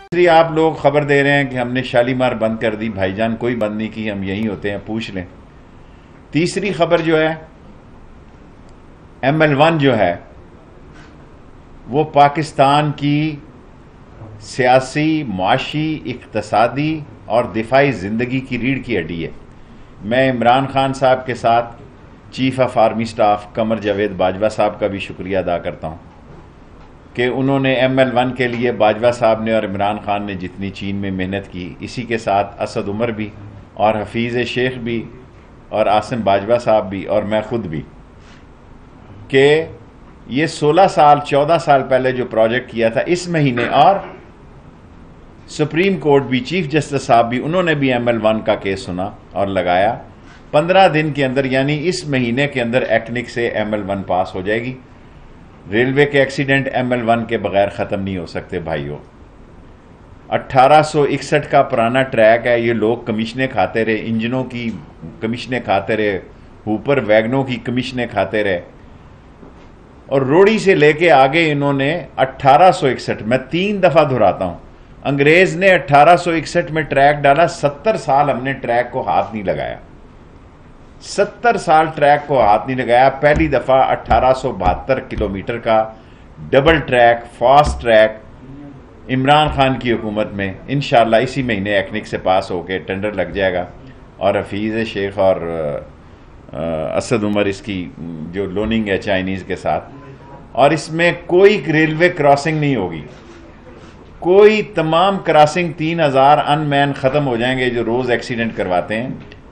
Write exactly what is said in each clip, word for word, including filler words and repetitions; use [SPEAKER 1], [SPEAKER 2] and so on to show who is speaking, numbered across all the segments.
[SPEAKER 1] تیسری آپ لوگ خبر دے رہے ہیں کہ ہم نے شالیمار بند کر دی. بھائی جان کوئی بند نہیں کی, ہم یہیں ہوتے ہیں, پوچھ لیں. تیسری خبر جو ہے ایم ایل ون جو ہے وہ پاکستان کی سیاسی, معاشی, اقتصادی اور دفاعی زندگی کی ریڑھ کی ہڈی ہے. میں عمران خان صاحب کے ساتھ chief of army staff Qamar Javed Bajwa صاحب کا بھی شکریہ ادا کرتا ہوں کہ انہوں نے ایم ایل ون کے لیے باجوہ صاحب نے اور عمران خان نے جتنی چین میں محنت کی, اسی کے ساتھ اسد عمر بھی اور حفیظ شیخ بھی اور عاصم باجوہ صاحب بھی اور میں خود بھی, کہ یہ سولہ سال چودہ سال پہلے جو پروجیکٹ کیا تھا اس مہینے, اور سپریم کورٹ بھی, چیف جسٹس صاحب بھی, انہوں نے بھی ایم ایل ون کا کیس سنا اور لگایا. پندرہ دن کے اندر یعنی اس مہینے کے اندر ایکنک سے ایم ایل ون پاس ہو جائے گی. ریلوے کے ایکسیڈنٹ ایم ایل ون کے بغیر ختم نہیں ہو سکتے بھائیوں. اٹھارہ سو اکسٹھ کا پرانا ٹریک ہے, یہ لوگ کمیشنیں کھاتے رہے, انجنوں کی کمیشنیں کھاتے رہے, ہوپر ویگنوں کی کمیشنیں کھاتے رہے, اور روڑی سے لے کے آگے انہوں نے اٹھارہ سو اکسٹھ میں تین دفعہ دہراتا ہوں, انگریز نے اٹھارہ سو اکسٹھ میں ٹریک ڈالا, ستر سال ہم نے ٹریک کو ہاتھ نہیں لگایا, ستر سال ٹریک کو ہاتھ نہیں لگایا. پہلی دفعہ اٹھارہ سو بہتر کلومیٹر کا double track, fast track Imran Khan کی حکومت میں انشاءاللہ اسی مہینے ایکنک سے پاس ہو کے ٹینڈر لگ جائے گا, اور حفیظ شیخ اور اسد عمر اس کی جو لوننگ ہے چائنیز کے ساتھ, اور اس میں کوئی ریلوے کراسنگ نہیں ہوگی, کوئی, تمام کراسنگ تین ہزار ان مین ختم ہو جائیں گے جو روز ایکسیڈنٹ کرواتے ہیں.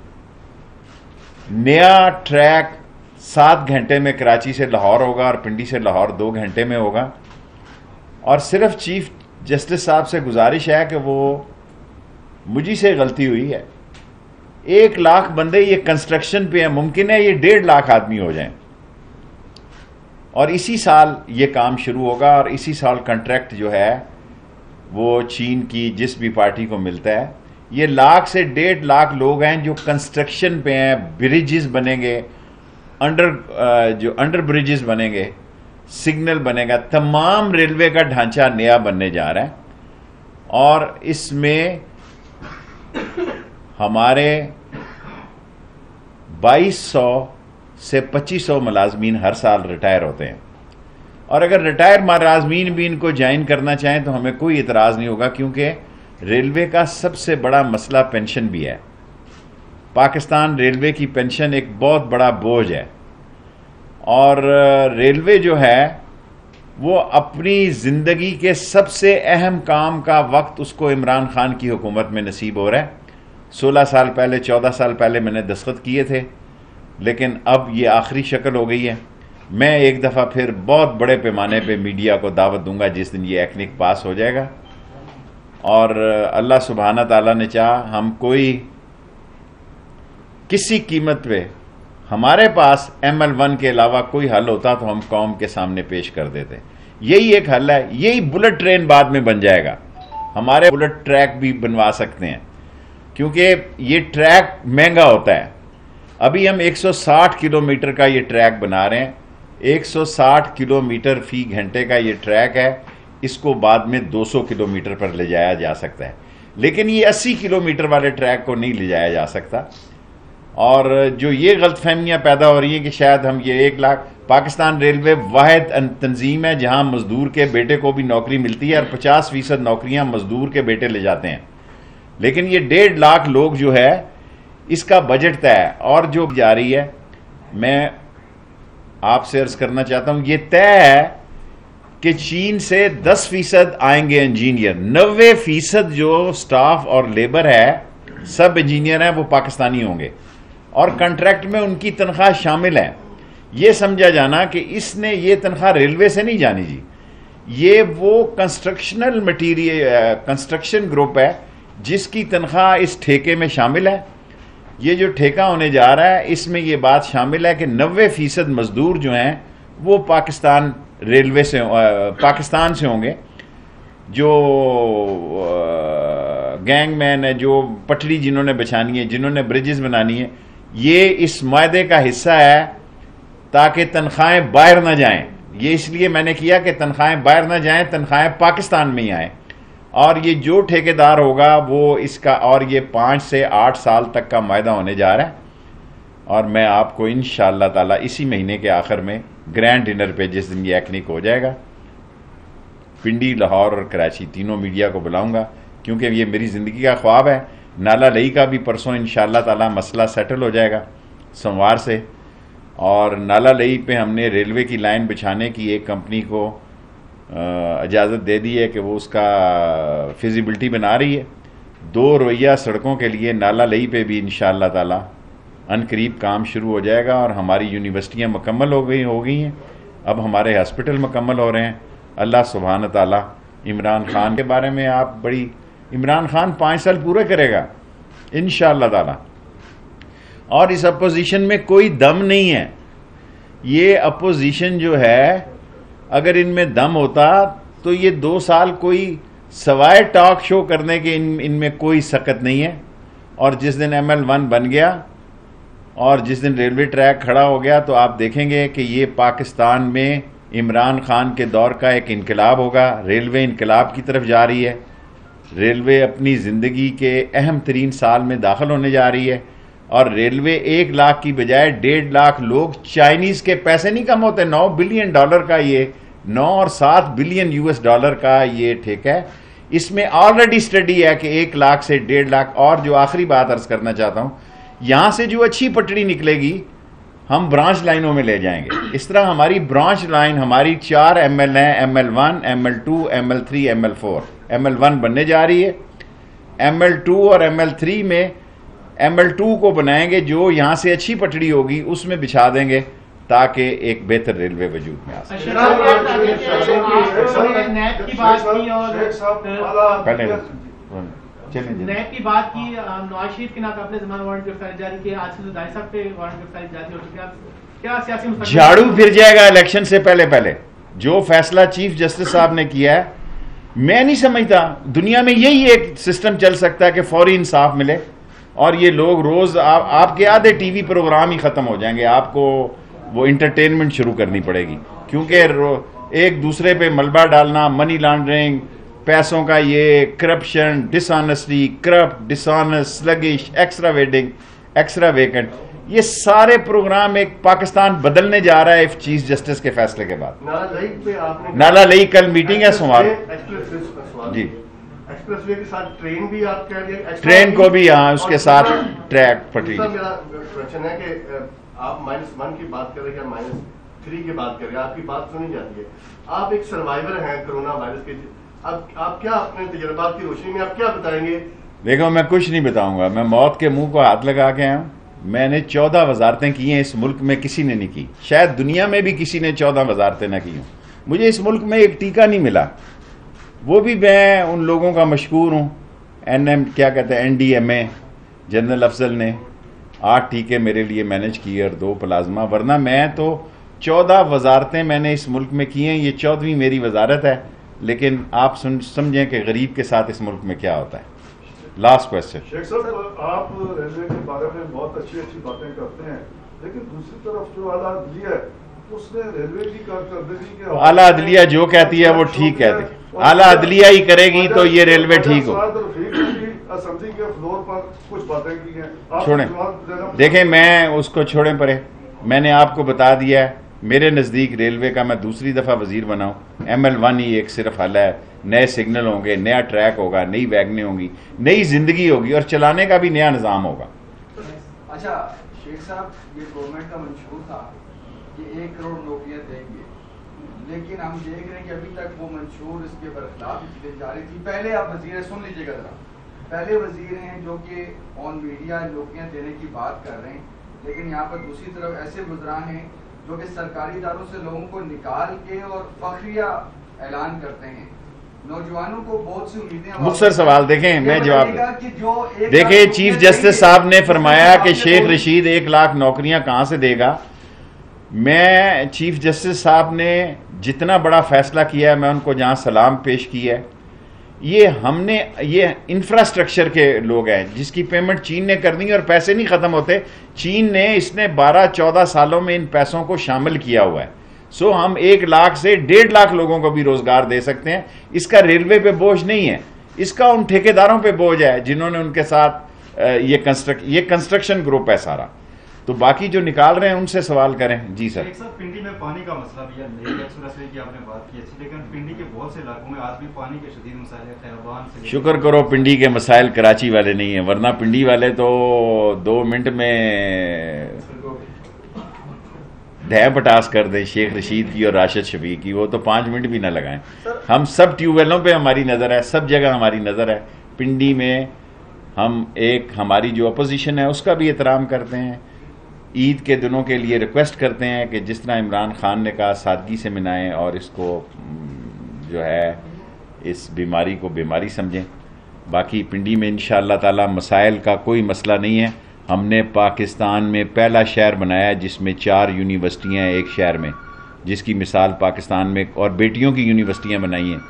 [SPEAKER 1] نیا ٹریک سات گھنٹے میں کراچی سے لاہور ہوگا اور پنڈی سے لاہور دو گھنٹے میں ہوگا. اور صرف چیف جسٹس صاحب سے گزارش ہے کہ وہ, مجھے سے غلطی ہوئی ہے, ایک لاکھ بندے یہ کنسٹرکشن پہ ہیں, ممکن ہے یہ ڈیڑھ لاکھ آدمی ہو جائیں, اور اسی سال یہ کام شروع ہوگا, اور اسی سال کنٹریکٹ جو ہے وہ چین کی جس بھی پارٹی کو ملتا ہے. یہ لاکھ سے ڈیڑھ لاکھ لوگ ہیں جو کنسٹرکشن پہ ہیں, بریجز بنیں گے, انڈر جو انڈر بریجز بنیں گے, سگنل بنے گا, تمام ریلوے کا ڈھانچہ نیا بننے جا رہا ہے. اور اس میں ہمارے بائیس سو سے پچیس سو ملازمین ہر سال ریٹائر ہوتے ہیں, اور اگر ریٹائر ملازمین بھی ان کو جوائن کرنا چاہیں تو ہمیں کوئی اعتراض نہیں ہوگا, کیونکہ ریلوے کا سب سے بڑا مسئلہ پینشن بھی ہے. پاکستان ریلوے کی پینشن ایک بہت بڑا بوجھ ہے, اور ریلوے جو ہے وہ اپنی زندگی کے سب سے اہم کام کا وقت اس کو عمران خان کی حکومت میں نصیب ہو رہا ہے. سولہ سال پہلے, چودہ سال پہلے میں نے دستخط کیے تھے, لیکن اب یہ آخری شکل ہو گئی ہے. میں ایک دفعہ پھر بہت بڑے پیمانے پہ میڈیا کو دعوت دوں گا جس دن یہ ایکنک پاس ہو جائے گا, اور اللہ سبحانہ تعالیٰ نے چاہا ہم کوئی کسی قیمت پہ, ہمارے پاس ایم ایل ون کے علاوہ کوئی حل ہوتا تو ہم قوم کے سامنے پیش کر دیتے. یہی ایک حل ہے, یہی بلٹ ٹرین بعد میں بن جائے گا. ہمارے بلٹ ٹریک بھی بنوا سکتے ہیں, کیونکہ یہ ٹریک مہنگا ہوتا ہے. ابھی ہم ایک سو ساٹھ کلو میٹر کا یہ ٹریک بنا رہے ہیں, ایک سو ساٹھ کلو میٹر فی گھنٹے کا یہ ٹریک ہے, اس کو بعد میں دو سو کلو میٹر پر لے جایا جا سکتا ہے, لیکن یہ اسی کلو میٹر والے ٹریک کو نہیں لے جایا جا سکتا. اور جو یہ غلط فہمیاں پیدا ہو رہی ہیں کہ شاید ہم یہ ایک لاکھ, پاکستان ریلوے واحد تنظیم ہے جہاں مزدور کے بیٹے کو بھی نوکری ملتی ہے, اور پچاس فیصد نوکریاں مزدور کے بیٹے لے جاتے ہیں. لیکن یہ ڈیڑھ لاکھ لوگ جو ہے اس کا بجٹ طے ہے, اور جو جا رہی ہے, میں آپ سے عرض کرنا چاہتا ہوں, یہ طے ہے کہ چین سے دس فیصد آئیں گے انجینئر, نوے فیصد جو سٹاف اور لیبر ہے سب انجینئر ہیں وہ پاکستانی ہوں گے, اور کنٹریکٹ میں ان کی تنخواہ شامل ہے. یہ سمجھا جانا کہ اس نے یہ تنخواہ ریلوے سے نہیں جانی جی, یہ وہ کنسٹرکشنل مٹیریل کنسٹرکشن گروپ ہے جس کی تنخواہ اس ٹھیکے میں شامل ہے. یہ جو ٹھیکہ ہونے جا رہا ہے اس میں یہ بات شامل ہے کہ نوے فیصد مزدور جو ہیں وہ پاکستان ریلوے سے پاکستان سے ہوں گے, جو گینگ مین ہے, جو پٹڑی جنہوں نے بچھانی ہے, جنہوں نے بریجز بنانی ہے, یہ اس معاہدے کا حصہ ہے تاکہ تنخواہیں باہر نہ جائیں. یہ اس لیے میں نے کیا کہ تنخواہیں باہر نہ جائیں, تنخواہیں پاکستان میں ہی آئیں. اور یہ جو ٹھیکیدار ہوگا وہ اس کا، اور یہ پانچ سے آٹھ سال تک کا معاہدہ ہونے جا رہا ہے، اور میں آپ کو انشاءاللہ تعالی اسی مہینے کے آخر میں گرینڈ ڈنر پہ جس دن یہ ایکنک ہو جائے گا، پنڈی، لاہور اور کراچی تینوں میڈیا کو بلاؤں گا، کیونکہ یہ میری زندگی کا خواب ہے۔ نالا لئی کا بھی پرسوں انشاءاللہ تعالی مسئلہ سیٹل ہو جائے گا سوموار سے، اور نالا لئی پہ ہم نے ریلوے کی لائن بچھانے کی ایک کمپنی کو اجازت دے دی ہے کہ وہ اس کا فیزیبلٹی بنا رہی ہے۔ دو رویہ سڑکوں کے لیے نالا لئی پہ بھی انشاءاللہ تعالی ان قریب کام شروع ہو جائے گا، اور ہماری یونیورسٹیاں مکمل ہو گئی ہو گئی ہیں، اب ہمارے ہاسپٹل مکمل ہو رہے ہیں۔ اللہ سبحانہ تعالی عمران خان کے بارے میں آپ بڑی، عمران خان پانچ سال پورے کرے گا انشاءاللہ تعالی، اور اس اپوزیشن میں کوئی دم نہیں ہے۔ یہ اپوزیشن جو ہے اگر ان میں دم ہوتا تو یہ دو سال کوئی سوائے ٹاک شو کرنے کے ان ان میں کوئی سکت نہیں ہے، اور جس دن ایم ایل ون بن گیا اور جس دن ریلوے ٹریک کھڑا ہو گیا تو آپ دیکھیں گے کہ یہ پاکستان میں عمران خان کے دور کا ایک انقلاب ہوگا۔ ریلوے انقلاب کی طرف جا رہی ہے، ریلوے اپنی زندگی کے اہم ترین سال میں داخل ہونے جا رہی ہے، اور ریلوے ایک لاکھ کی بجائے ڈیڑھ لاکھ لوگ، چائنیز کے پیسے نہیں کم ہوتے، نو بلین ڈالر کا یہ نو اور سات بلین یو ایس ڈالر کا یہ ٹھیکہ ہے۔ اس میں آلریڈی اسٹڈی ہے کہ ایک لاکھ سے ڈیڑھ لاکھ، اور جو آخری بات عرض کرنا چاہتا ہوں، یہاں سے جو اچھی پٹڑی نکلے گی ہم برانچ لائنوں میں لے جائیں گے۔ اس طرح ہماری برانچ لائن، ہماری چار ایم ایل ہیں، M L one, M L two, M L three, M L four. M L one بننے جا رہی ہے، ایم ایل ٹو اور ایم ایل تھری میں ایم ایل ٹو کو بنائیں گے، جو یہاں سے اچھی پٹڑی ہوگی اس میں بچھا دیں گے تاکہ ایک بہتر ریلوے وجود میں آ سکے۔
[SPEAKER 2] نیب کی بات کی، نواز شریف کے نام اپنے زمان وارنٹ گرفتاری جاری کی، آج کل دائی صاحب پہ وارنٹ گرفتاری جاری ہو چکی ہے، کیا سیاسی مستقبل
[SPEAKER 1] جھاڑو پھر جائے گا الیکشن سے پہلے پہلے؟ جو فیصلہ چیف جسٹس صاحب نے کیا ہے، میں نہیں سمجھتا دنیا میں یہی ایک سسٹم چل سکتا ہے کہ فوری انصاف ملے، اور یہ لوگ روز آپ کے آدھے ٹی وی پروگرام ہی ختم ہو جائیں گے، آپ کو وہ انٹرٹینمنٹ شروع کرنی پڑے گی، کیونکہ ایک دوسرے پہ ملبہ ڈالنا، منی لانڈرنگ، پیسوں کا یہ corruption, dishonesty, corrupt, dishonest, sluggish, extra wedding, extra vacant, یہ سارے پروگرام ایک پاکستان بدلنے جا رہا ہے چیف جسٹس کے فیصلے کے بعد۔ نالا لئی کل میٹنگ ہے سوموار، جی
[SPEAKER 3] ایکسپریس وے کے ساتھ ٹرین بھی آپ کہہ رہے ہیں،
[SPEAKER 1] ٹرین کو بھی ہاں اس کے ساتھ ٹریک پٹری۔
[SPEAKER 3] میرا کوشچن ہے کہ آپ مائنس ون کی بات کر رہے ہیں، مائنس تھری کی بات کر رہے ہیں، آپ کی بات سنی جاتی ہے، آپ ایک سروائیور ہیں کرونا وائرس کے، اب آپ کیا اپنے تجربات کی روشنی میں آپ کیا بتائیں گے؟
[SPEAKER 1] دیکھو میں کچھ نہیں بتاؤں گا، میں موت کے منہ کو ہاتھ لگا کے آیا ہوں۔ میں نے چودہ وزارتیں کی ہیں، اس ملک میں کسی نے نہیں کی، شاید دنیا میں بھی کسی نے چودہ وزارتیں نہ کی ہوں۔ مجھے اس ملک میں ایک ٹیکہ نہیں ملا، وہ بھی میں ان لوگوں کا مشکور ہوں، این ایم کیا کہتے ہیں N D M A, general Afzal نے آٹھ ٹیکے میرے لیے مینج کیے اور دو پلازما، ورنہ میں تو چودہ وزارتیں میں نے اس ملک میں کی ہیں، یہ چودہویں میری وزارت ہے، لیکن آپ سمجھیں کہ غریب کے ساتھ اس ملک میں کیا ہوتا ہے۔ Last question.
[SPEAKER 4] شیخ صاحب، آپ ریلوے کے بارے میں بہت اچھی اچھی باتیں کرتے ہیں، لیکن دوسری طرف جو اعلیٰ عدلیہ ہے اس نے ریلوے کی کارکردگی کے
[SPEAKER 1] اعلیٰ عدلیہ جو کہتی ہے وہ ٹھیک کہتی ہے، اعلیٰ عدلیہ ہی کرے گی تو یہ ریلوے ٹھیک ہو۔
[SPEAKER 4] اسمبلی کے فلور پر کچھ باتیں کی ہیں،
[SPEAKER 1] چھوڑیں، دیکھیں میں اس کو چھوڑیں پرے، میں نے آپ کو بتا دیا ہے میرے نزدیک ریلوے کا میں دوسری دفعہ وزیر بنا ہوں، ایم ایل ون ہی ایک صرف حل ہے، نئے سگنل ہوں گے، نیا ٹریک ہوگا، نئی ویگنیں ہوں گی، نئی زندگی ہوگی، اور چلانے کا بھی نیا نظام ہوگا۔
[SPEAKER 5] اچھا شیخ صاحب، یہ گورنمنٹ کا منشور تھا کہ ایک کروڑ نوکریاں دیں گے، لیکن ہم دیکھ رہے ہیں کہ ابھی تک وہ منشور اس کے برخلاف چیزیں جاری تھی۔ پہلے آپ وزیر سن لیجیے گا ذرا، پہلے وزیر ہیں جو کہ آن میڈیا نوکریاں دینے کی بات کر رہے ہیں، لیکن یہاں پر دوسری طرف ایسے وزراء ہیں جو کہ سرکاری اداروں سے لوگوں کو نکال کے اور فخریہ اعلان کرتے ہیں۔ نوجوانوں کو بہت سی امیدیں۔
[SPEAKER 1] مختصر سوال دیکھیں، میں جواب دیکھیں، چیف جسٹس صاحب نے فرمایا کہ شیخ رشید ایک لاکھ نوکریاں کہاں سے دے گا۔ میں چیف جسٹس صاحب نے جتنا بڑا فیصلہ کیا ہے میں ان کو جہاں سلام پیش کیا ہے، یہ ہم نے یہ انفراسٹرکچر کے لوگ ہیں جس کی پیمنٹ چین نے کرنی ہے، اور پیسے نہیں ختم ہوتے، چین نے اس نے بارہ چودہ سالوں میں ان پیسوں کو شامل کیا ہوا ہے۔ سو ہم ایک لاکھ سے ڈیڑھ لاکھ لوگوں کو بھی روزگار دے سکتے ہیں، اس کا ریلوے پہ بوجھ نہیں ہے۔ اس کا ان ٹھیکیداروں پہ بوجھ ہے جنہوں نے ان کے ساتھ یہ کنسٹرک یہ کنسٹرکشن گروپ ہے سارا. تو باقی جو نکال رہے ہیں ان سے سوال کریں. جی سر.
[SPEAKER 6] ایک سر پنڈی میں پانی کا مسئلہ بھی ہے کی آپ نے بات کی اچھی، لیکن پنڈی کے بہت سے علاقوں میں آج بھی پانی کے شدید مسائل ہیں. خیابان سے
[SPEAKER 1] شکر کرو پنڈی کے مسائل کراچی والے نہیں ہیں، ورنہ پنڈی والے تو دو منٹ میں دہ پٹاس کر دیں شیخ رشید کی اور راشد شفیق کی، وہ تو پانچ منٹ بھی نہ لگائیں. ہم سب ٹیوب ویلوں پہ ہماری نظر ہے، سب جگہ ہماری نظر ہے. پنڈی میں ہم ایک ہماری جو اپوزیشن ہے اس کا بھی احترام کرتے ہیں. عید کے دنوں کے لیے ریکویسٹ کرتے ہیں کہ جس طرح عمران خان نے کہا سادگی سے منائیں اور اس کو جو ہے اس بیماری کو بیماری سمجھیں. باقی پنڈی میں انشاءاللہ تعالی مسائل کا کوئی مسئلہ نہیں ہے. ہم نے پاکستان میں پہلا شہر بنایا جس میں چار یونیورسٹیاں ہیں ایک شہر میں، جس کی مثال پاکستان میں اور بیٹیوں کی یونیورسٹیاں بنائی ہیں.